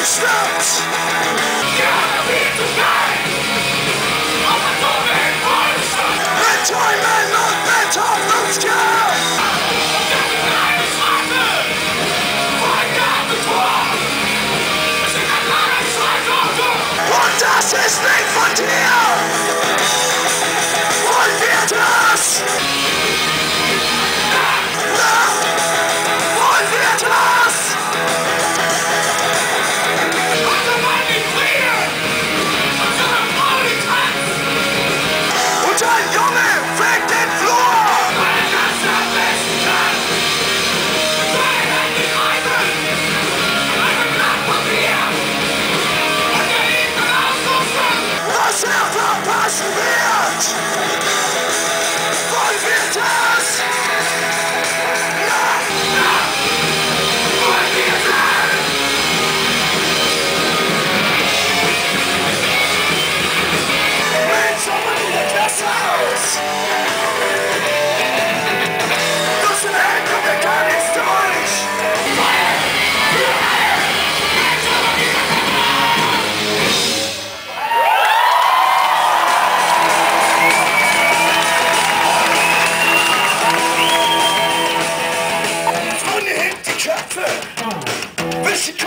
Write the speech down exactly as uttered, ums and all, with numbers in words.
Stimmt! Ja, wie zu sein! Aber so will Wohlstand! Mit Träumen und mit Hoffnungskampf! Und das ist eine Strafe! Vor Gabentor! Es sind ein langes Schreitauto! Und das ist nicht von dir! Wollen wir das? Verpassen wird! Wollen wir das? Ja! Ja! Wollen wir das? Mit Sommer in der Klasse aus! Durch den Held kommt ja gar nichts durch! Köpfe! Welche